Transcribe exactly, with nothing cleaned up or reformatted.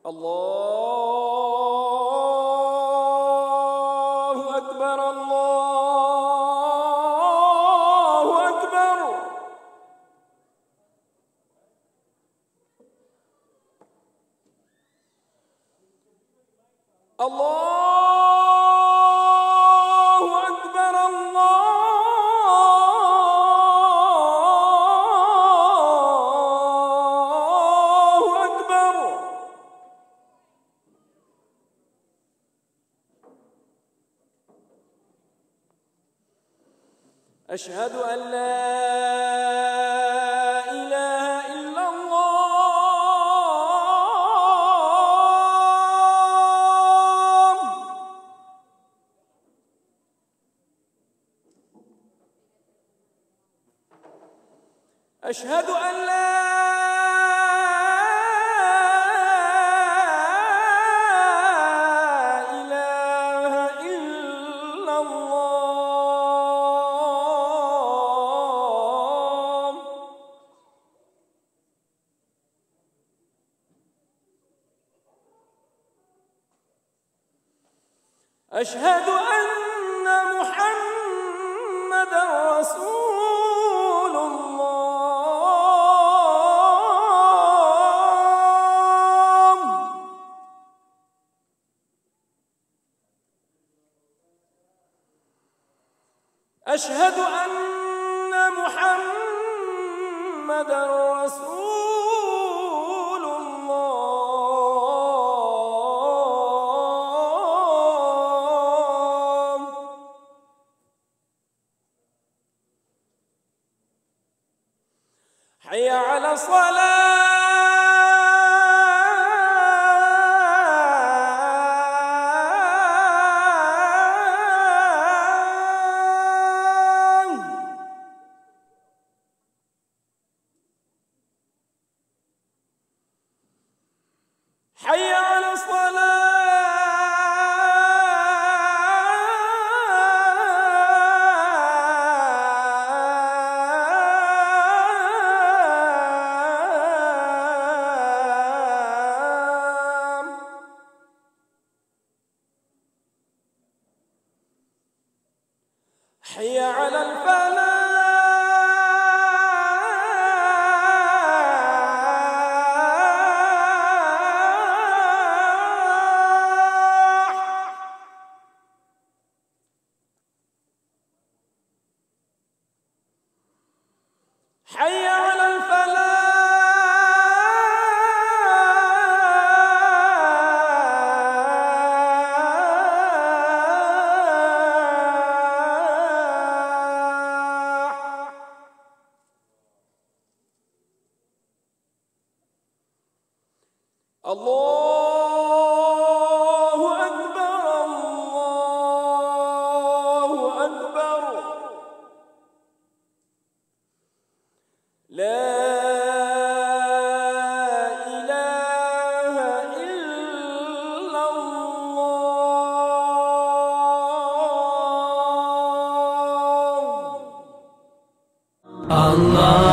الله أكبر الله أكبر. الله أكبر الله أكبر. أشهد أن لا إله إلا الله. أشهد أن لا إله إلا الله. أشهد أن محمدًا رسول الله. أشهد أن محمدًا رسول الله. حي على الصلاة. حي على الصلاة. حي على الفلاح. حي على الفلاح. الله أكبر الله أكبر. لا إله إلا الله. الله